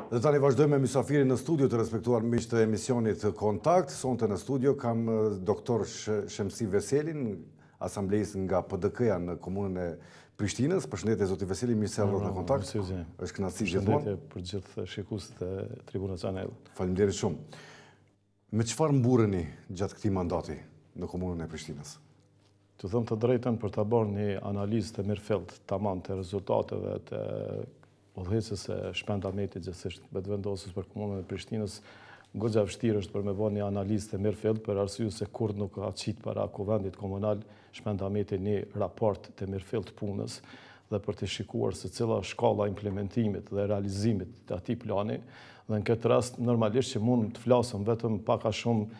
Dhe tani vazhdojmë me mysafirin në studio të respektuar miq të emisionit Kontakt. Sonte në studio kam doktor Shemsi Veselin, asamblejës nga PDK-ja në komunën e Prishtinës. Përshëndetje zoti Veseli, mirë se erdhët në Kontakt. Është kënaqësi gjithmonë. Përshëndetje për gjithë shikuesit e Tribunës Anel. Faleminderit shumë. Me çfarë mburreni gjatë këtij mandati në komunën e Prishtinës? Të them të drejtën, për ta bërë një analizë të mirëfillt tamam të rezultateve të udhëheqjes së Shpend Ahmetit gjithsesi vetëvendosjes për komunën e Prishtinës, goxha vështirë është për me bërë një analizë të mirëfillt për arsye se kur nuk ka qit para Kuvendit Komunal Shpend Ahmeti një raport të mirëfillt punës dhe për të shikuar se cila është shkalla implementimit dhe realizimit të atij plani. Dhe në këtë rast normalisht që mund të flasëm vetëm pak a shumë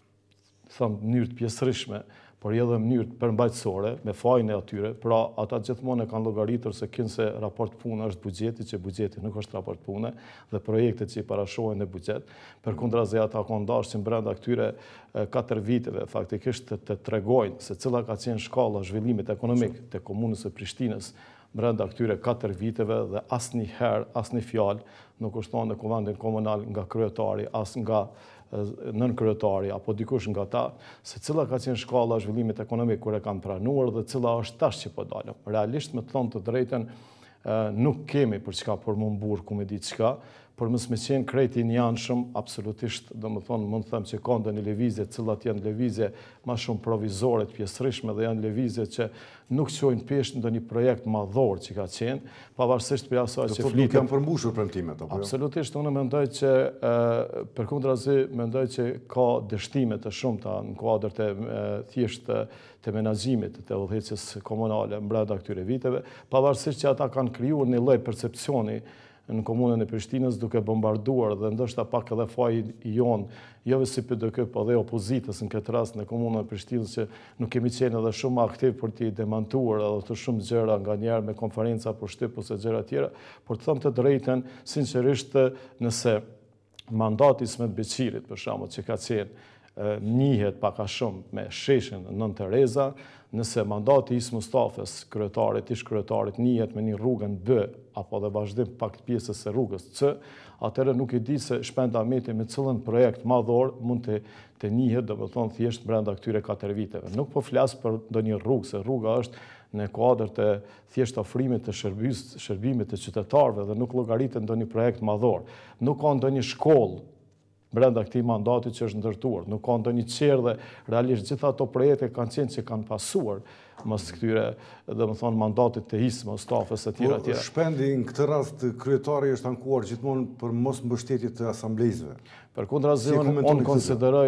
në mënyrë të pjesërishtme, por edhe në mënyrë përmbajtësore, me fajin e atyre, pra ata gjithmonë e kanë llogaritur se kënse raport pune është buxheti, që buxheti nuk është raport pune, dhe projektet që i parashohen në buxhet. Përkundrazi ata kanë dashur që brenda këtyre 4 viteve faktikisht të tregojnë se cila ka qenë shkalla e zhvillimit ekonomik të komunës së Prishtinës brenda këtyre 4 viteve dhe asnjëherë, asnjë fjalë nuk është thënë në Kuvendin Komunal nga kryetari, as nga nën kryetari apo dikush nga ta, se cila ka qenë shkalla e zhvillimit ekonomik kur e kanë pranuar dhe cila është tash që po dalëm. Realisht, me të thënë të drejtën, nuk kemi për çka për më mburr ku me di çka, por mos me qenë krejt i njanshëm, absolutisht, domethënë mund të them që ka ndonjë lëvizje, të cilat janë lëvizje më shumë provizore të pjesërishtme dhe janë lëvizje që nuk çojnë pesh ndonjë projekt madhor që ka qenë, pavarësisht për asaj që flitet. Nuk janë përmbushur premtimet apo jo? Absolutisht, unë mendoj që përkundrazi mendoj që ka dështime të shumta në kuadër të thjesht të menaxhimit të udhëheqjes komunale brenda këtyre viteve, pavarësisht që ata kanë krijuar një lloj percepcioni në komunën e Prishtinës duke bombarduar dhe ndoshta pak edhe faji i jon, jo vetëm si PDK, por edhe opozitës në këtë rast në komunën e Prishtinës që nuk kemi qenë edhe shumë aktiv për t'i demantuar edhe të shumë gjëra nganjëherë me konferenca për shtyp ose gjëra tjera, por të them të drejtën, sinqerisht nëse mandati i Ismet Beqirit për shembull që ka qenë njihet pak a shumë me sheshin Nën Tereza, nëse mandati i Is Mustafës, kryetarit, ish kryetarit, njihet me një rrugën B apo dhe vazhdim pak pjesës së rrugës C, atëherë nuk e di se Shpend Ahmeti me cilën projekt madhor mund të njihet, domethënë thjesht brenda këtyre 4 viteve. Nuk po flas për ndonjë rrugë, se rruga është në kuadër të thjesht ofrimit të shërbimit të qytetarëve dhe nuk llogaritet ndonjë projekt madhor. Nuk ka ndonjë shkollë brenda këtij mandati që është ndërtuar, nuk ka ndonjë qerë dhe realisht gjitha ato projekte kanë qenë që kanë pasuar mos këtyre, domethënë mandatit të Is Mustafës e tjera tjera. Shpendi në këtë rast kryetari është ankuar gjithmonë për mos mbështetje të asamblezëve. Përkundrazi unë konsideroj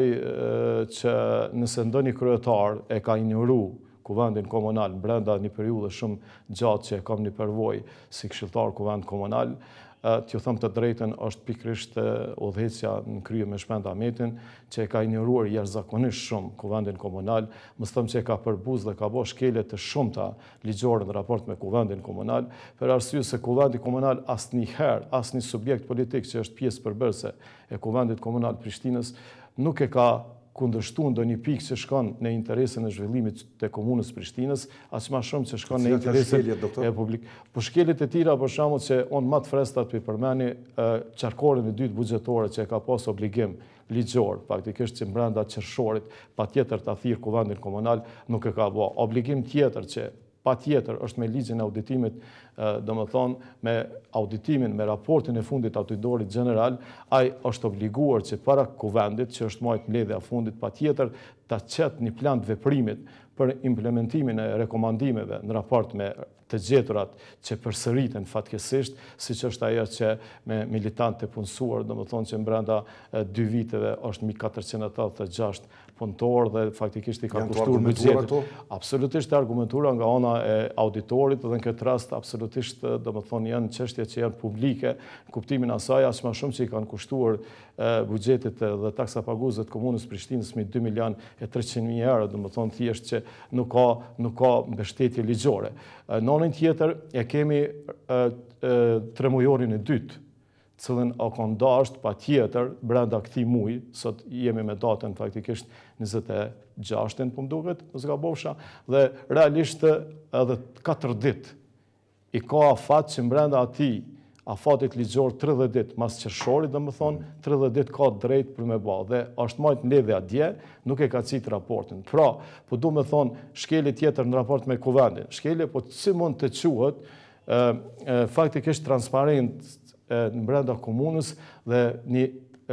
që nëse ndonjë kryetar e ka injoruar Kuvendin Komunal brenda një periudhe shumë gjatë që e kam një përvojë si këshilltar Kuvend Komunal, t'ju them të drejtën, është pikërisht udhëheqja në krye me Shpend Ahmetin, që e ka injoruar jashtëzakonisht shumë Kuvendin Komunal, mos them që e ka përbuz dhe ka bërë shkelje të shumta ligjore në raport me Kuvendin Komunal, për arsye se Kuvendi Komunal asnjëherë, asnjë subjekt politik që është pjesë përbërëse e Kuvendit Komunal Prishtinës nuk e ka kundërshtuar ndonjë pikë që shkon në interesin e zhvillimit të komunës Prishtinës, aq më shumë që shkon në interesin e publik. Po shkeljet e tjera për shembull që on më të frestat për përmeni qarkorin e dytë buxhetore që e ka pas obligim ligjor, faktikisht që brenda qershorit patjetër ta thirr Kuvendin Komunal nuk e ka bë. Obligim tjetër që patjetër është me ligjin e auditimit, domethënë me auditimin, me raportin e fundit të auditorit general, ai është obliguar që para Kuvendit, që është marrë mbledhja e fundit, patjetër ta çet një plan të veprimit për implementimin e rekomandimeve në raport me të gjeturat që përsëriten fatkeqësisht, siç është ajo që me militantë të punësuar, domethënë që brenda 2 viteve është 1486 punëtor dhe faktikisht i ka kushtuar buxhetit. Absolutisht argumentuara nga ana e auditorit dhe në këtë rast absolutisht domethënë janë çështje që janë publike, në kuptimin asaj as më shumë që i kanë kushtuar buxhetit dhe taksa paguese të komunës Prishtinës me 2.300.000 euro, domethënë thjesht që nuk ka mbështetje ligjore. Në anën tjetër e kemi tremujorin e dytë, cilën o ka ndasht patjetër brenda këtij muaji, sot jemi me datën faktikisht 26-ën, po më duket, mos gabofsha, dhe realisht edhe 4 ditë i ka afat që brenda atij afatit ligjor 30 ditë mas qershorit, dhe më thonë, 30 ditë ka drejt për me ba, dhe është majtë mbledhja atje, nuk e ka citë raportin. Pra, po du me thonë, shkelje tjetër në raport me kuvendin, shkelje, po si mund të quhet, faktikisht transparent në brenda komunës dhe një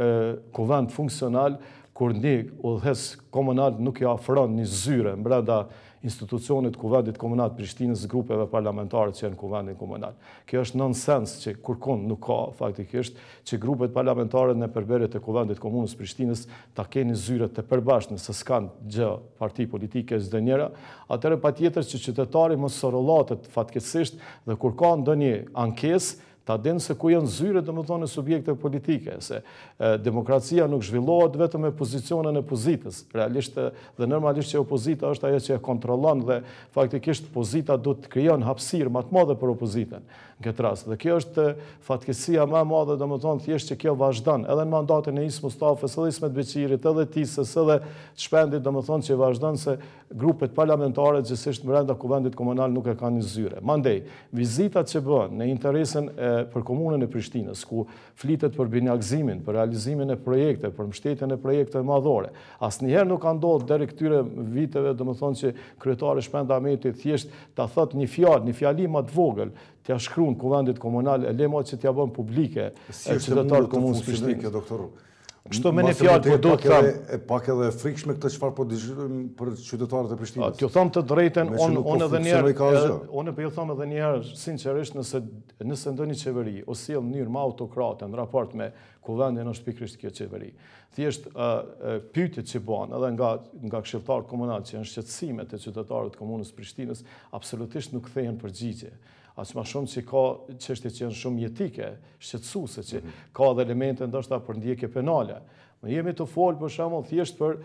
kuvend funksional, kur një udhëhes komunal nuk i afron një zyre në brenda institucionit kuvendit komunal Prishtinës, grupeve parlamentare që janë kuvendin komunal. Kjo është nonsens që kurkun nuk ka faktikisht që grupet parlamentare në përbërjet e kuvendit komunës Prishtinës ta keni zyret të përbashkët nëse s'kan gjë parti politike çdo njëra, atëherë patjetër që qytetari mos sorrollatet fatkeqësisht dhe kur ka ndonjë ankesë ta dinë se ku janë zyre, domethënë, subjekte politike, se demokracia nuk zhvillohet vetëm me pozicionin e opozitës. Realisht dhe normalisht që opozita është ajo që e kontrollon dhe faktikisht opozita do të krijon hapësirë më të madhe për opozitën në këtë rast. Dhe kjo është fatkeqësia më e madhe, domethënë thjesht që kjo vazhdon edhe në mandatin e Is Mustafës, edhe Ismet Beqirit, edhe Tisës, edhe Shpendit, domethënë që vazhdon se grupet parlamentare gjithsesi brenda kuvendit komunal nuk e kanë një zyre. Mandej, vizitat që bëhen në interesin për komunën e Prishtinës, ku flitet për binjakzimin, për realizimin e projekte, për mbështetjen e projekteve madhore. Asnjëherë nuk ka ndodhur deri këtyre viteve, domethënë që kryetari Shpend Ahmeti thjesht ta thotë një fjalë, një fjali më të vogël, t'ia shkruan kuvendit komunal, e lemo që t'ia bën publike qytetarët komunës Prishtinës. Kështu me një fjalë po do të them. Pak edhe frikshme këtë çfarë po dëgjojmë për qytetarët e Prishtinës. T'ju them të drejtën, unë edhe një herë, unë po ju them edhe një herë sinqerisht, nëse ndonjë qeveri o sjell në mënyrë më autokrate në raport me kuvendin është pikërisht kjo qeveri. Thjesht pyetjet që bëhen edhe nga këshilltarët komunal që janë shqetësime të qytetarëve të komunës Prishtinës, absolutisht nuk kthehen përgjigje. Aq më shumë që ka çështje që janë shumë jetike, shqetësuese, që ka edhe elemente ndoshta për ndjekje penale. Ne jemi të folë për shembull thjesht për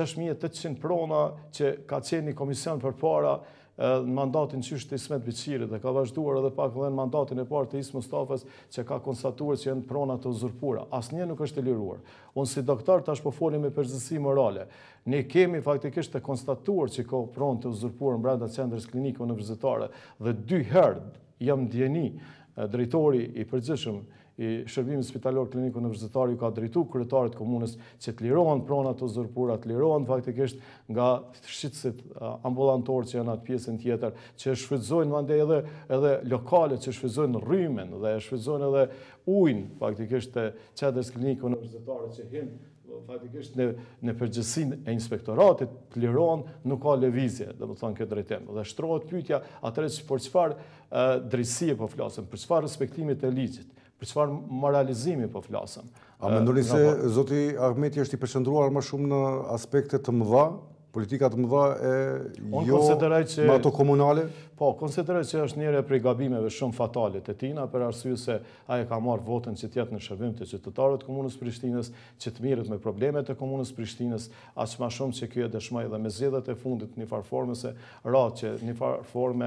6800 prona që ka qenë një komision përpara në mandatin qysh të Ismet Beqirit dhe ka vazhduar edhe pak edhe në mandatin e parë të Is Mustafës që ka konstatuar që janë prona të uzurpuara. Asnjë nuk është e liruar. Unë si doktor tash po folim me përgjegjësi morale. Ne kemi faktikisht të konstatuar që ka pronë të uzurpuara brenda qendrës klinike universitare dhe 2 herë jam ndjeni drejtori i përgjithshëm i shërbimit spitalor klinik universitar ju ka drejtuar kryetarit komunës që të lirohen pronat të uzurpuara, të lirohen faktikisht nga shitësit ambulantor që janë atë pjesën tjetër, që shfrytëzojnë mandej edhe lokale që shfrytëzojnë rrymen dhe shfrytëzojnë edhe ujin faktikisht të qendrës klinike universitare që hin faktikisht në përgjithësinë e inspektoratit të lirohen, nuk ka lëvizje, domethënë këtë drejtim. Dhe shtrohet pyetja atëherë për çfarë drejtësie po flasim, për çfarë respektimi të ligjit, për çfarë moralizimi po flasim. A mendoni se zoti Ahmeti është i përqendruar më shumë në aspekte të mëdha, politika të mëdha e jo me ato komunale? Po, konsideroj që është njëre prej gabimeve shumë fatale të tina, për arsye se ai ka marrë votën që t'jetë në shërbim të qytetarëve të komunës Prishtinës, që të mirët me problemet e komunës Prishtinës, aq më shumë që kjo e dëshmoi edhe me zgjedhjet e fundit në farforme se që një farforme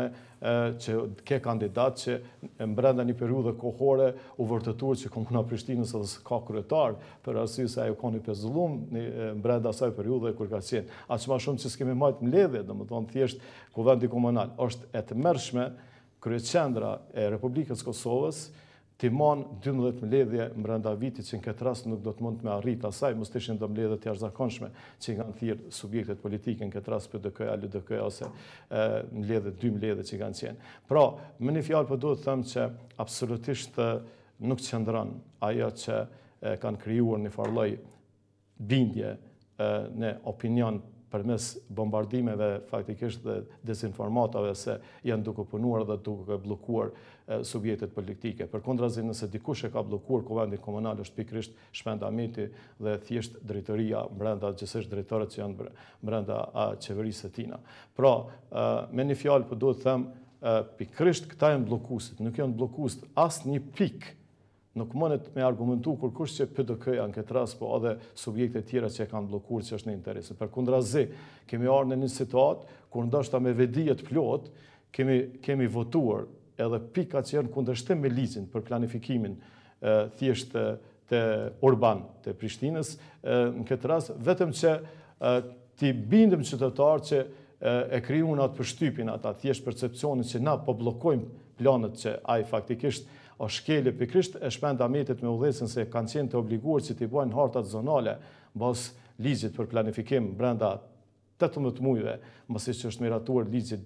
që ke kandidat që brenda një periudhe kohore u vërtetuar që komuna Prishtinës edhe ka kryetar, për arsye se ajo ka një pezullum brenda asaj periudhe kur ka qenë. Aq më shumë që s'kemi marrë mbledhje, domethënë thjesht kuvendi komunal është e të mërshme kryeqendra e Republikës Kosovës timon 12 mbledhje brenda vitit që në këtë rast nuk do të mund të me arrit asaj, mos të ishin do mbledhje të jashtëzakonshme që kanë thirrë subjektet politike në këtë rast PDK-ja, LDK-ja ose mbledhje 2 mbledhje që kanë qenë. Pra, me një fjalë po duhet të them që absolutisht nuk qëndron ajo që kanë krijuar një farlloj bindje në opinion përmes bombardimeve faktikisht dhe dezinformatave se janë duke punuar dhe duke bllokuar subjektet politike. Përkundrazi nëse dikush e ka bllokuar kuvendin komunal është pikërisht Shpend Ahmeti dhe thjesht drejtoria brenda gjithsesi drejtorët që janë brenda qeverisë së tina. Pra, me një fjalë po duhet të them pikërisht këta janë bllokuesit, nuk janë bllokues asnjë pikë. Nuk mundet me argumentu kurkush që PDK-ja në këtë rast, po edhe subjekte tjera që e kanë bllokuar që është në interes. Përkundrazi, kemi ardhur në një situatë kur ndoshta me vedijet plot kemi votuar edhe pikat që janë kundërshtim me ligjin për planifikimin thjesht të urban të Prishtinës në këtë rast, vetëm që t'i bindëm qytetarë që e krijuan atë përshtypjen ata thjesht percepcionin që na po bllokojmë planet që ai faktikisht o shkelje pikrisht e shpendametit me udhëhecën se kanë qenë të obliguar që t'i bojnë hartat zonale bas ligjit për planifikim brenda 18 mujve, mëse që është miratuar ligjit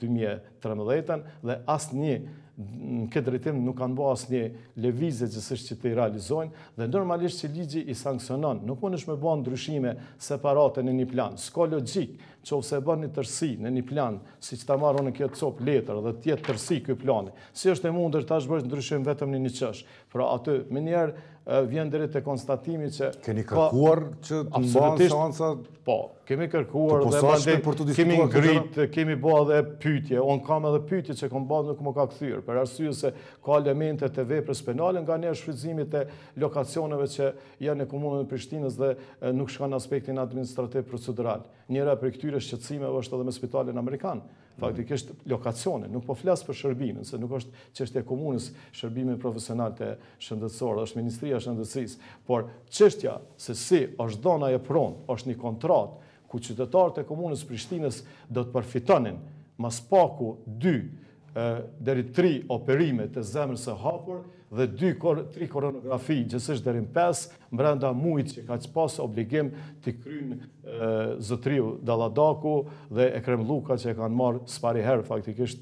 2013 dhe asnjë në këtë drejtim nuk kanë bërë asnjë lëvizje gjithsesi që të realizojnë dhe normalisht që ligji i sanksionon. Nuk mundesh me bën ndryshime separate në një plan. S'ka logjik nëse e bën një tërsi në një plan, siç ta marrën në këtë cop letër dhe të jetë tërsi ky plani. Si është e mundur tash bësh ndryshim vetëm në një çështje. Pra aty më njëherë vjen deri te konstatimi që keni kërkuar që të mbahen seanca? Po, kemi kërkuar dhe mandej kemi ngrit, kemi bërë edhe pyetje. Un kam edhe pyetje që kam bërë nuk më ka kthyer, për arsye se ka elemente të veprës penale nga ne shfrytëzimit të lokacioneve që janë në komunën e Prishtinës dhe nuk shkon aspektin administrativ procedural. Njëra prej këtyre shqetësimeve është edhe me spitalin amerikan. Faktikisht lokacione, nuk po flas për shërbimin, se nuk është çështja e komunës, shërbimi profesional të shëndetësor, është Ministria e Shëndetësisë, por çështja se si është dhëna e pronë, është një kontratë ku qytetarët e komunës Prishtinës do të përfitonin mas paku 2 deri 3 operime të zemrës së hapur dhe 3 koronografi gjithsesi deri në 5 brenda muajit që ka pas obligim të kryejnë zotriu Dalladaku dhe Ekrem Lluka që kanë marrë s'pari herë faktikisht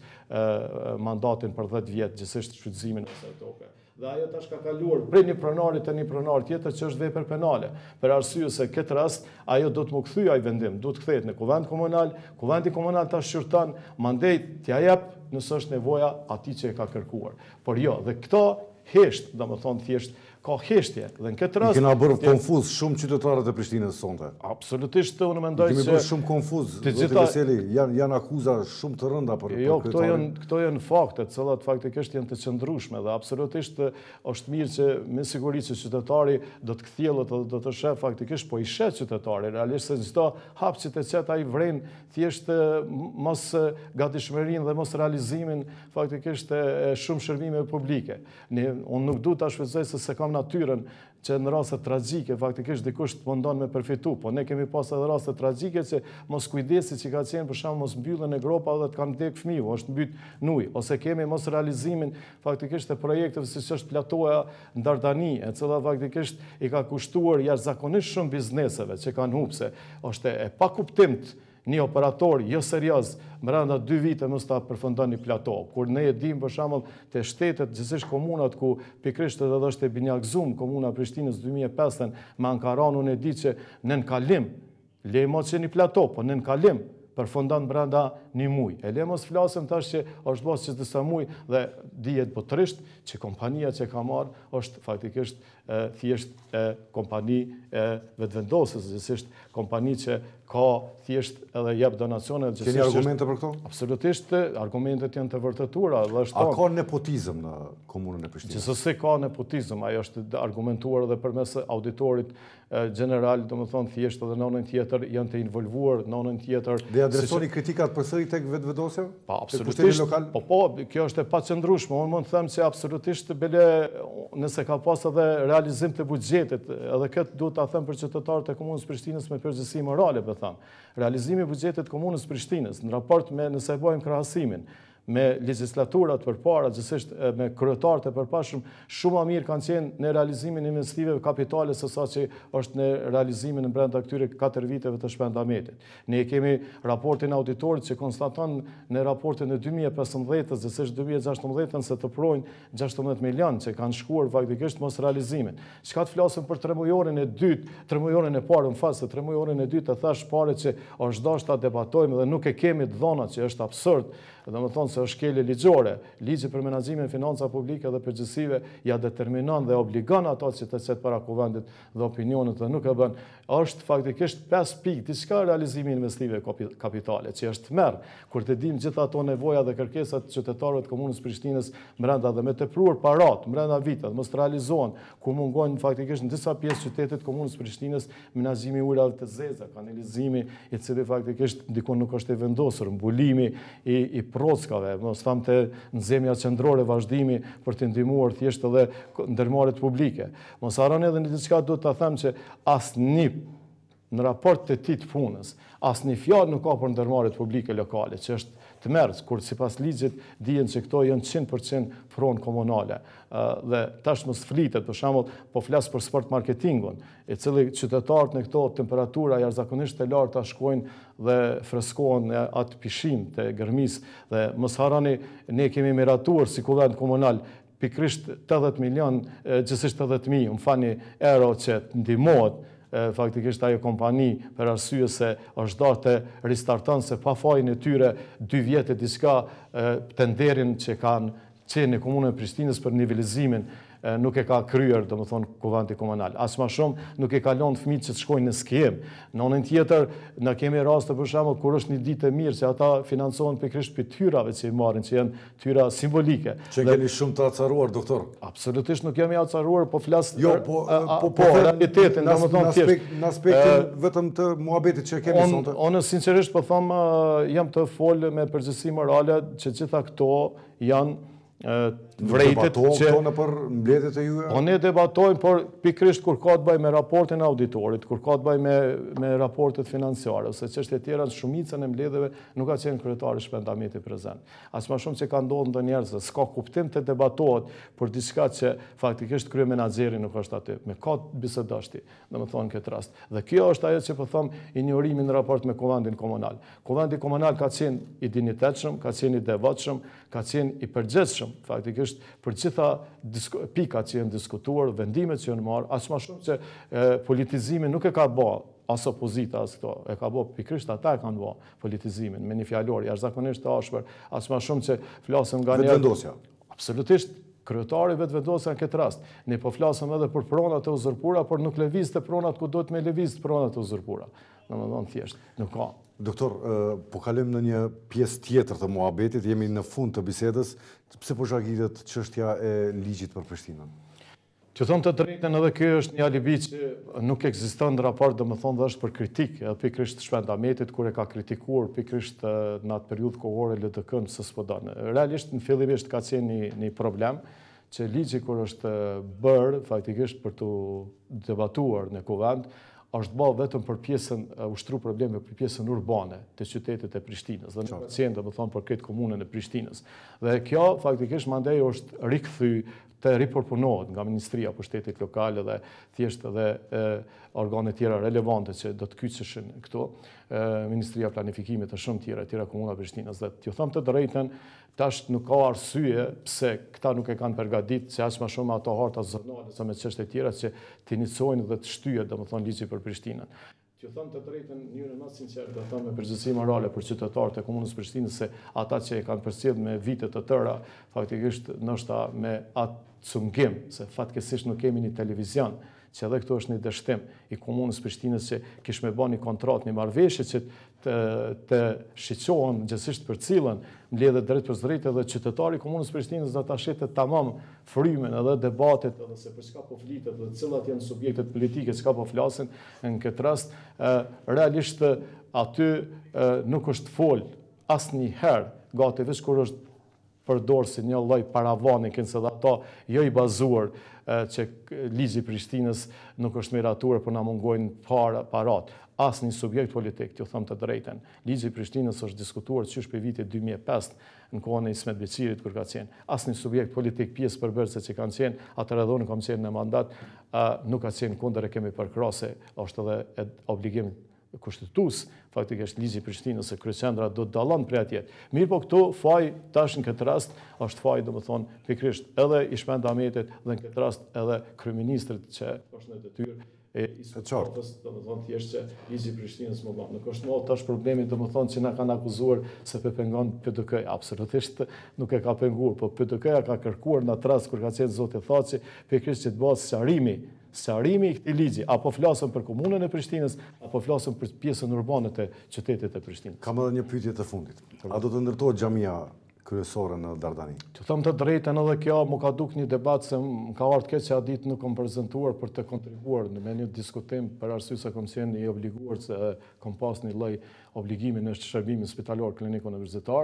mandatin për 10 vjet gjithsesi shfrytëzimin e kësaj toke. Dhe ajo tash ka kaluar prej një pronari te një pronar tjetër që është vepër penale. Për arsye se këtë rast ajo do të më kthyej ai vendim, do të kthehet në kuvend komunal, kuvendi komunal ta shqyrton, mandej t'ia jap nëse është nevoja atij që e ka kërkuar. Por jo, dhe këto hesht, domethënë thjesht ka heshtje dhe në këtë rast kena bërë konfuz shumë qytetarët e Prishtinës sonte. Absolutisht unë mendoj se kemi bërë shumë konfuz. Zoti Veseli, janë akuza shumë të rënda për jo, këto janë fakte, të cilat faktikisht janë të qëndrueshme dhe absolutisht është mirë që me siguri që qytetari do të kthjellet dhe do të sheh faktikisht po i sheh qytetari, realisht se çdo hap që të çet ai vren thjesht mos gatishmërinë dhe mos realizimin faktikisht e shumë shërbimeve publike. Unë nuk du ta shfrytëzoj se kam natyrën që në raste tragjike faktikisht dikush të mundon me përfitu, po ne kemi pas edhe raste tragjike që mos kujdesi që ka qenë për shembull mos mbyllen e gropa dhe të kanë vdek fëmijë, është mbyt në ujë, ose kemi mos realizimin faktikisht të projekteve siç është platoja në Dardani, e cila faktikisht i ka kushtuar jashtëzakonisht shumë bizneseve që kanë humbse, është e pakuptimt një operator jo serioz brenda 2 vite mos ta përfundon një plato. Kur ne e dim për shembull te shtetet, gjithsesi komunat ku pikërisht edhe është e binjakzum komuna Prishtinës 2005 me Ankaran, unë e di që në kalim lemo që një plato, po në kalim përfundon brenda një muaj. E le mos flasim tash që është bërë që disa muaj dhe dihet botërisht që kompania që ka marrë është faktikisht thjesht kompani vetvendosës, gjithsesi kompani që ka thjesht edhe jep donacione. Keni argumente për këto? Absolutisht, argumentet janë të vërtetuara. A ka nepotizëm në komunën e Prishtinës? Gjithsesi ka nepotizëm, ajo është argumentuar edhe përmes auditorit general, domethënë thjesht edhe në anën tjetër janë të involvuar, në anën tjetër. Dhe adresoni kritikat përsëri tek vetvedosja? Po, absolutisht. Po, kjo është e paqëndrueshme. Unë mund të them se absolutisht bile nëse ka pas edhe realizim të buxhetit, edhe këtë duhet ta them për qytetarët e komunës Prishtinës me përgjegjësi morale, po them. Realizimi i buxhetit të komunës Prishtinës në raport me nëse e bëjmë krahasimin me legjislaturat përpara, gjithsesi me kryetarët e përpashëm, shumë më mirë kanë qenë në realizimin e investimeve kapitale se sa që është në realizimin në brenda këtyre 4 viteve të shpendametit. Ne kemi raportin auditorit që konstaton në raportin e 2015, gjithsesi 2016 se të projnë 16 milion që kanë shkuar faktikisht mos realizimin. Çka të flasim për 3 mujorin e dytë, 3 mujorin e parë, në fakt se 3 mujorin e dytë e thash pare që është dashur ta debatojmë dhe nuk e kemi të dhëna që është absurd. Domethënë se është shkelje ligjore, ligji për menaxhimin e financa publike dhe përgjithësive ja determinon dhe obligon ato që të çet para kuvendit dhe opinionit dhe nuk e bën. Është faktikisht 5 pikë diçka realizimi i investimeve kapitale, që është merr kur të dim gjithë ato nevoja dhe kërkesat të qytetarëve të komunës Prishtinës brenda dhe me tepruar parat brenda viteve mos realizohen, ku mungojnë faktikisht në disa pjesë qytetit komunës Prishtinës menaxhimi i ujrave të zeza, kanalizimi i cili faktikisht ndikon nuk është i vendosur, mbulimi i prockave, mos tham të nxemja qendrore vazhdimi për të ndihmuar thjesht edhe ndërmarrjet publike. Mos harroni edhe diçka duhet ta them që asnjë në raport të tij të punës, asnjë fjalë nuk ka për ndërmarrjet publike lokale, që është të merës, kur si pas ligjit dijen që këto janë 100% pronë komunale. Dhe tash mos flitet, për shembull, po flas për sport marketingun, e cili qytetarët në këto temperatura jashtëzakonisht të larta shkojnë dhe freskohen atë pishin të gërmis, dhe mos harroni, ne kemi miratuar si kuvend komunal pikrisht 80 milion, gjithsesi 80.000, më falni, euro që ndihmohet faktikisht ajo kompani për arsye se është darë të ristarton se pa fajin e tyre 2 vjetë diçka tenderin që kanë qenë në komunën e Prishtinës për nivelizimin nuk e ka kryer, domethënë, kuvendi komunal. As më shumë nuk e ka lënë fëmijët që të shkojnë në skem. Në anën tjetër, na kemi raste për shembull kur është një ditë e mirë që ata financohen pikërisht për tyrave që i marrin, që janë tyra simbolike. Që keni shumë të acaruar, doktor. Absolutisht nuk jemi acaruar, po flas po realitetin, domethënë thjesht në aspektin vetëm të muhabetit që kemi sonte. Unë sinqerisht po them jam të fol me përgjegjësi morale që gjitha këto janë vrejtet që në për mbledhjet e juja? Po ne debatojmë, por pikrisht kur ka të bëjë me raportin e auditorit, kur ka të bëjë me raportet financiare, ose çështje tjera, shumicën e mbledhjeve nuk ka qenë kryetari shpendamiti prezant. As më shumë që ka ndodhur ndonjëherë se s'ka kuptim të debatohet për diçka që faktikisht kryemenaxheri nuk është aty. Me ka bisedashti, domethënë këtë rast. Dhe kjo është ajo që po them, injorimi në raport me kuvendin komunal. Kuvendi komunal ka qenë i dinjitetshëm, ka qenë i devotshëm, ka qenë i përgjegjshëm, faktikisht për gjitha pikat që janë diskutuar, vendimet që janë marrë, as më shumë që politizimi nuk e ka bë as opozita as këto, e ka bë pikrisht ata e kanë bë politizimin me një fjalor jashtëzakonisht të ashpër, as më shumë që flasëm nga një vetëvendosja. Absolutisht. Kryetari vetëvendosja në këtë rast. Ne po flasëm edhe për pronat e uzurpura, por nuk lëvizte pronat ku duhet me lëvizë pronat e uzurpura. Domethënë thjesht, nuk ka. Doktor, po kalojmë në një pjesë tjetër të muhabetit, jemi në fund të bisedës, pse po zhagitet çështja e ligjit për Prishtinën? Që thonë të drejtën, edhe kjo është një alibi që nuk ekziston në raport, domethënë dhe është për kritikë, edhe pikrisht Shpendametit, kur e ka kritikuar pikrisht në atë periudhë kohore LDK-n se s'po don. Realisht në fillimisht ka qenë një problem që ligji kur është bërë faktikisht për të debatuar në kuvend, është bërë vetëm për pjesën, ushtru probleme për pjesën urbane të qytetit e Prishtinës, dhe nuk ka qenë domethënë për këtë komunën e Prishtinës. Dhe kjo faktikisht mandej është rikthy të riporpunohet nga Ministria për Shtetit Lokal dhe thjesht edhe organe tjera relevante që do të kyçeshin këtu, Ministria Planifikimit e shumë tjera komuna e Prishtinës. Dhe t'ju them të drejtën, tash nuk ka arsye pse këta nuk e kanë përgatitur se as më shumë ato harta zonale sa me çështje tjera që të inicojnë dhe të shtyhet domethënë ligji për Prishtinën. T'ju them të drejtën, njërin më sinqert do them me përgjegjësi morale për qytetarët e komunës Prishtinës se ata që e kanë përcjell me vite të tëra, faktikisht ndoshta me atë cungim, se fatkeqësisht nuk kemi një televizion, që edhe këtu është një dështim i komunës Prishtinës që kish me bën një kontratë, një marrëveshje që të shiqohen gjithsesi për cilën mbledhet drejt për drejt edhe qytetari i komunës Prishtinës do ta shitet tamam frymen edhe debatet edhe se për çka po flitet dhe cilat janë subjektet politike çka po flasin në këtë rast, realisht aty nuk është fol asnjëherë gati veç kur është përdorë si një lloj paravani, kënse dhe ato jo i bazuar që ligji i Prishtinës nuk është miratuar për na mungojnë parat. Asnjë subjekt politik, t'ju them të drejtën. Ligji i Prishtinës është diskutuar qysh për vitin 2005 në kohën e Ismet Beqirit kur ka qenë. Asnjë subjekt politik pjesë përbërëse që kanë qenë, atëherë edhe unë kam qenë në mandat, nuk ka qenë kundër e kemi përkrahase, është edhe obligim kushtetues, faktikisht ligji i Prishtinës se kryeqendra do të dallon prej atje. Mirë po këtu faj tash në këtë rast është faj domethënë pikrisht edhe i Shpendametit dhe në këtë rast edhe kryeministrit që është në detyrë e Ismetës, domethënë thjesht që ligji i Prishtinës më bën. Nuk është më tash problemi domethënë që na kanë akuzuar se pengon PDK. Absolutisht nuk e ka penguar, po PDK-ja ka kërkuar në atë rast kur ka qenë zoti Thaçi pikrisht që të bëhet sqarimi i këtij ligji, apo flasëm për komunën e Prishtinës, apo flasëm për pjesën urbane të qytetit të Prishtinës. Kam edhe një pyetje të fundit. A do të ndërtohet xhamia kryesore në Dardani? Të them të drejtën, edhe kjo më ka duk një debat se më ka ardhur keq që a ditë nuk kam prezantuar për të kontribuar në një diskutim për arsye se kam qenë i obliguar se kam pas një lloj obligimi në shërbimin spitalor klinik universitar.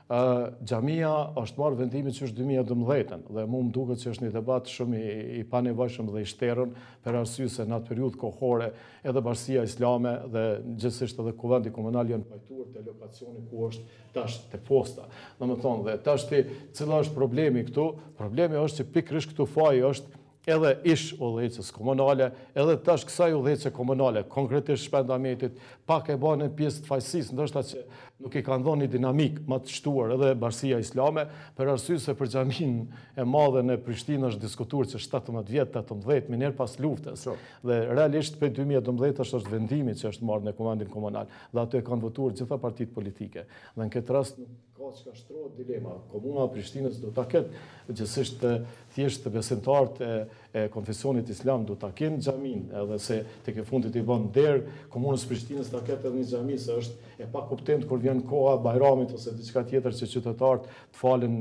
Xhamia është marrë vendimin që është 2012 dhe mu më duket që është një debat shumë i panevojshëm dhe i shterën për arsye se në atë periudhë kohore edhe Bashkia Islame dhe gjithsesi edhe Kuvendi Komunal janë pajtuar te lokacioni ku është tash te posta. Domethënë dhe tash cila është problemi këtu? Problemi është që pikërisht këtu faji është edhe ish udhëheqës komunale, edhe tash kësaj udhëheqëse komunale, konkretisht Shpendametit, pak e bën në pjesë të faqësisë, ndoshta që nuk i kanë dhënë një dinamik më të shtuar edhe Bashkia Islame, për arsye se për xhamin e madhe në Prishtinë është diskutuar që 17 vjet, 18 më herë pas luftës. Dhe realisht për 2012 është vendimi që është marrë në Kuvendin Komunal, dhe aty e kanë votuar gjitha partitë politike. Dhe në këtë rast ka që ka shtrohet dilema. Komuna e Prishtinës do ta ketë gjithsesi thjesht besimtarët e konfesionit islam do ta kenë xhamin, edhe se tek e fundit i bën der komunës Prishtinës ta ketë edhe një xhami, se është e pakuptimtë kur vjen koha Bajramit ose diçka tjetër që qytetarët të falen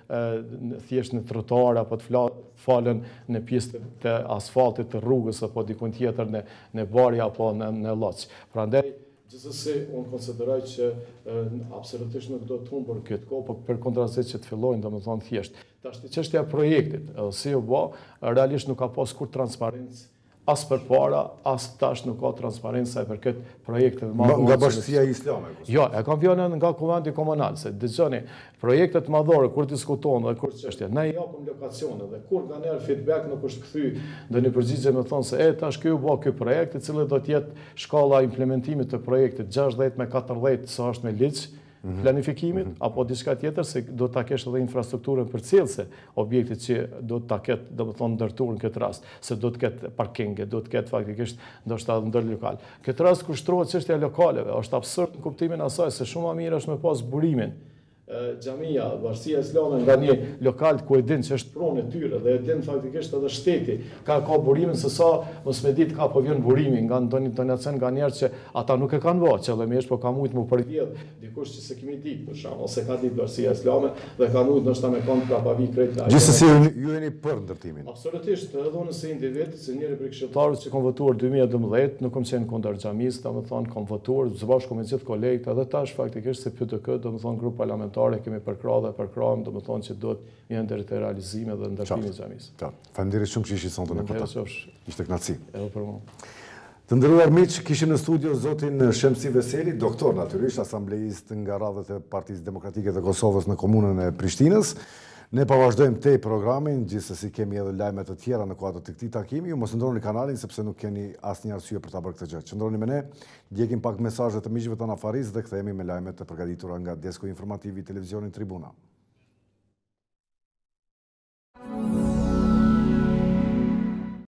thjesht në trotuar apo të falen në pjesë të asfaltit të rrugës apo diku tjetër në barje apo në lloç. Prandaj gjithsesi, unë konsideroj që absolutisht nuk do të humbur këtë kohë, por për kontrastet që të fillojnë, domethënë thjesht. Tash çështja e projektit, si u bë, realisht nuk ka pas kur transparencë, as përpara, as tash nuk ka transparencë sa i përket projekteve madhore. Nga Bashkia Islame? Jo, e kam vjen nga Kuvendi Komunal, se dëgjoni, projektet madhore kur diskutohen dhe kur çështja, ne i japim lokacione dhe kur nganjëherë feedback nuk është kthy ndonjë përgjigje me thonë se tash ky u bë ky projekt, i cili do të jetë shkalla implementimit të projektit 60 me 40 sa është me ligj planifikimit, apo diçka tjetër se do ta kesh edhe infrastrukturën përcjellëse objektit që do ta ketë, domethënë ndërtuar në këtë rast, se do të ketë parkinge, do të ketë faktikisht ndoshta ndër lokal. Këtë rast kur shtrohet çështja e lokaleve, është absurd në kuptimin asaj se shumë më mirë është me pas burimin xhamia, Bashkia Islame nga një lokal ku e din që është pronë e tyre dhe e din faktikisht edhe shteti ka burimin se sa mos me ditë ka po vjen burimi nga ndonjë donacion nga njerëz që ata nuk e kanë vënë qëllimisht, po ka mujt më përvjedh dikush që se kemi ditë për shkak ose ka ditë Bashkia Islame dhe ka mujt ndoshta me kon prapavi krejt. Gjithsesi ju jeni për ndërtimin. Absolutisht, edhe unë si individ, si njëri prej këshilltarëve që kanë votuar 2012, nuk kam qenë kundër xhamisë, domethënë kam votuar së bashku me gjithë kolegët, edhe tash faktikisht se PDK, domethënë grup parlamentare kemi përkrahur dhe përkrahëm, domethënë që duhet janë deri te realizimi dhe ndërtimi i xhamisë. Faleminderit shumë që ishi sonte në kontakt. Ishte kënaqësi. Edhe për mua. Të nderuar miq, kishim në studio zotin Shemsi Veseli, doktor natyrisht, asambleist nga radhët e Partisë Demokratike të Kosovës në komunën e Prishtinës. Ne pa vazhdojmë te programin, gjithsesi kemi edhe lajme të tjera në kuadër të këtij takimi. Ju mos ndroni kanalin sepse nuk keni asnjë arsye për ta bërë këtë gjë. Qëndroni me ne, djegim pak mesazhe të miqve tonë afaris dhe kthehemi me lajmet të përgatitura nga desku informativ i televizionit Tribuna.